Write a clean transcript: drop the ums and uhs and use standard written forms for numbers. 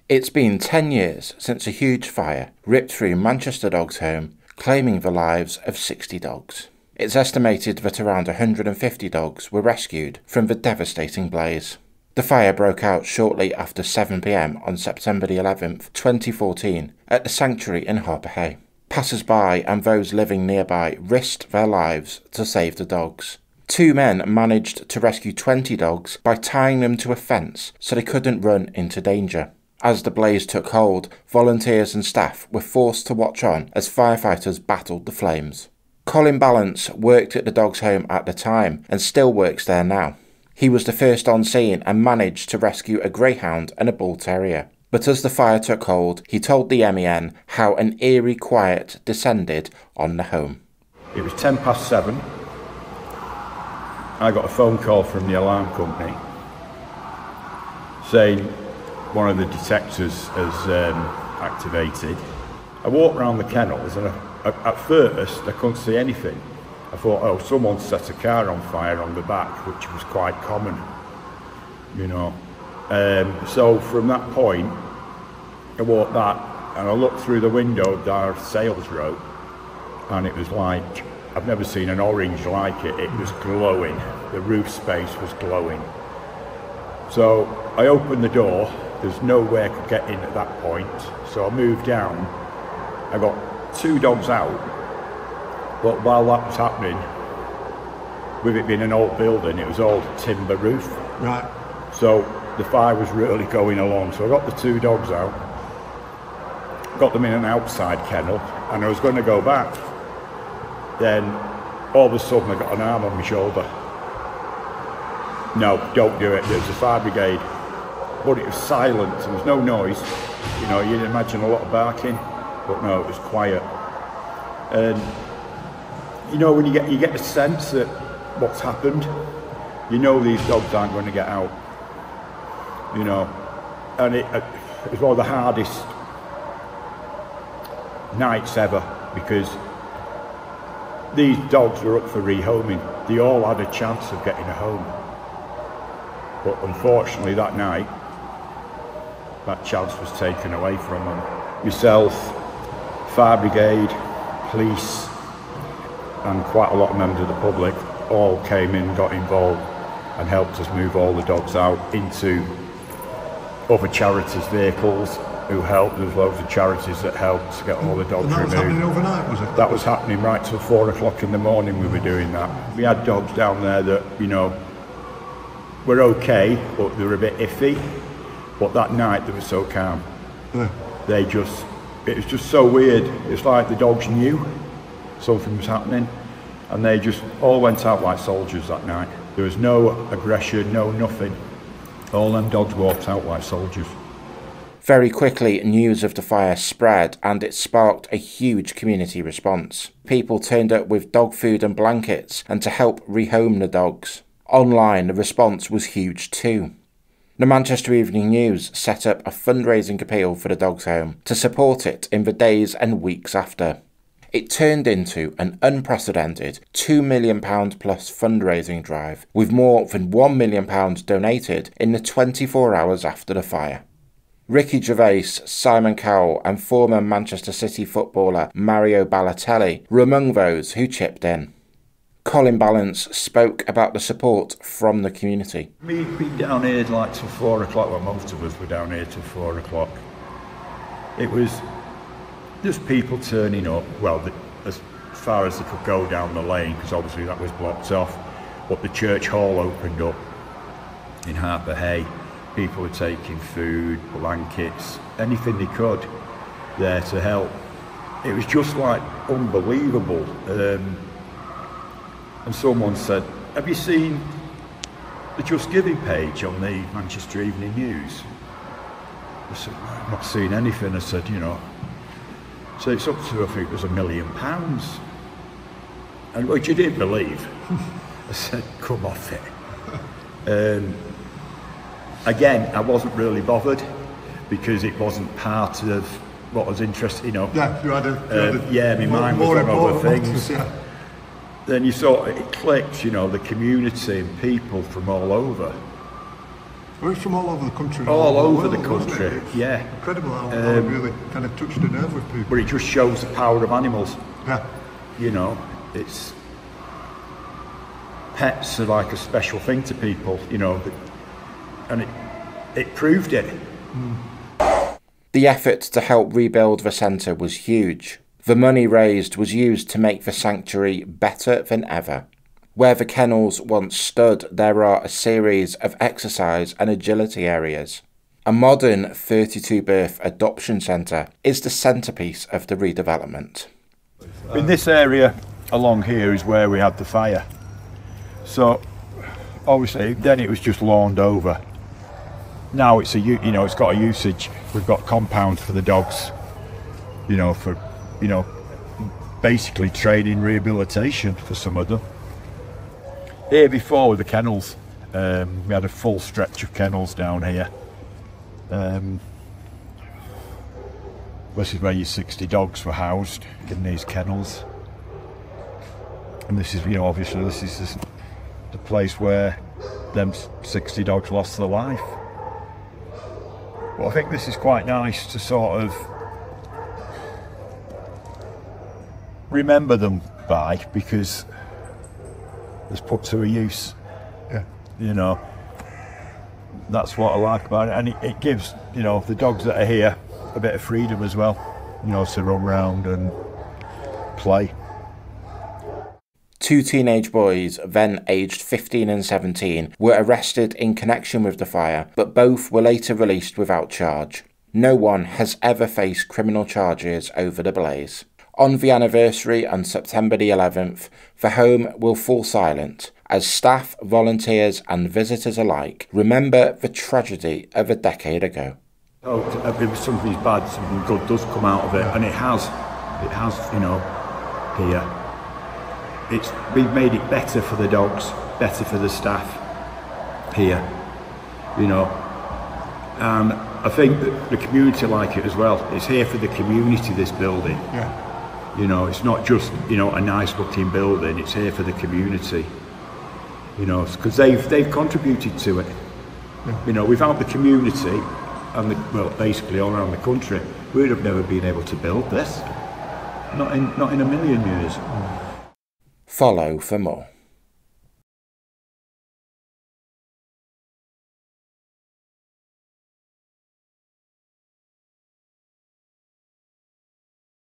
It's been 10 years since a huge fire ripped through Manchester Dogs Home, claiming the lives of 60 dogs. It's estimated that around 150 dogs were rescued from the devastating blaze. The fire broke out shortly after 7 p.m. on September the 11th, 2014 at the sanctuary in Harper. Passers-by and those living nearby risked their lives to save the dogs. 2 men managed to rescue 20 dogs by tying them to a fence so they couldn't run into danger. As the blaze took hold, volunteers and staff were forced to watch on as firefighters battled the flames. Colin Balance worked at the Dogs Home at the time and still works there now. He was the first on scene and managed to rescue a greyhound and a bull terrier. But as the fire took hold, he told the MEN how an eerie quiet descended on the home. It was 7:10. I got a phone call from the alarm company saying one of the detectors has activated. I walked around the kennels and at first I couldn't see anything. I thought, oh, someone set a car on fire on the back, which was quite common, you know. So from that point, I walked that and I looked through the window of our sales row and it was like, I've never seen an orange like it. It was glowing. The roof space was glowing. So I opened the door. There's no way I could get in at that point. So I moved down. I got 2 dogs out. But while that was happening, with it being an old building, it was all timber roof. Right. So the fire was really going along. So I got the 2 dogs out, got them in an outside kennel, and I was going to go back. Then all of a sudden I got an arm on my shoulder. No, don't do it. There's a fire brigade. But it was silent, there was no noise. You know, you'd imagine a lot of barking, but no, it was quiet. And you know, when you get a sense that what's happened, you know these dogs aren't going to get out. You know, and it was one of the hardest nights ever because these dogs were up for rehoming. They all had a chance of getting a home. But unfortunately that night, that chance was taken away from them. Yourself, fire brigade, police, and quite a lot of members of the public all came in, got involved, and helped us move all the dogs out into other charities' vehicles who helped. There was loads of charities that helped to get all the dogs removed. And that was happening overnight, was it? That was happening right till 4 o'clock in the morning we were doing that. We had dogs down there that, you know, were okay, but they were a bit iffy. But that night they were so calm. Yeah. It was just so weird. It's like the dogs knew something was happening and they just all went out like soldiers that night. There was no aggression, no nothing. All them dogs walked out like soldiers. Very quickly, news of the fire spread and it sparked a huge community response. People turned up with dog food and blankets and to help rehome the dogs. Online, the response was huge too. The Manchester Evening News set up a fundraising appeal for the Dogs Home to support it in the days and weeks after. It turned into an unprecedented £2 million plus fundraising drive, with more than £1 million donated in the 24 hours after the fire. Ricky Gervais, Simon Cowell and former Manchester City footballer Mario Balotelli were among those who chipped in. Colin Balance spoke about the support from the community. We'd been down here like till 4 o'clock, well most of us were down here till 4 o'clock. It was just people turning up, well as far as they could go down the lane because obviously that was blocked off, but the church hall opened up in Harper Hay. People were taking food, blankets, anything they could there to help. It was just like unbelievable. And someone said, have you seen the Just Giving page on the Manchester Evening News? I said, I've not seen anything. I said, you know, so it's up to, I think it was £1 million. And which you didn't believe. I said, come off it. Again, I wasn't really bothered because it wasn't part of what was interesting, you know. Yeah, you had my mind was on other things. Then you saw it clicked, you know, the community and people from all over. We're from all over the country. All over the world, country, wasn't it? It's yeah. Incredible how it really kind of touched a nerve with people. But it just shows the power of animals. Yeah. You know, it's... Pets are like a special thing to people, you know, and it proved it. The effort to help rebuild the centre was huge. The money raised was used to make the sanctuary better than ever. Where the kennels once stood, there are a series of exercise and agility areas. A modern 32-berth adoption centre is the centrepiece of the redevelopment. In this area along here is where we had the fire. So obviously then it was just lawned over. Now it's it's got a usage. We've got compounds for the dogs, for basically training, rehabilitation for some of them. Here before with the kennels, we had a full stretch of kennels down here. This is where your 60 dogs were housed in these kennels. And this is, obviously this is the place where them 60 dogs lost their life. Well, I think this is quite nice to sort of remember them by, because it's put to a use. Yeah. That's what I like about it, and it gives the dogs that are here a bit of freedom as well, to run around and play. 2 teenage boys, then aged 15 and 17, were arrested in connection with the fire, but both were later released without charge. No one has ever faced criminal charges over the blaze. On the anniversary on September the 11th, the home will fall silent as staff, volunteers and visitors alike remember the tragedy of a decade ago. Oh, if something's bad, something good does come out of it, and it has, here. We've made it better for the dogs, better for the staff here, and I think that the community like it as well. It's here for the community, this building. Yeah. It's not just, a nice looking building, it's here for the community, because they've contributed to it. Yeah. Without the community, and basically all around the country, we'd have never been able to build this. Not in a million years. Follow for more.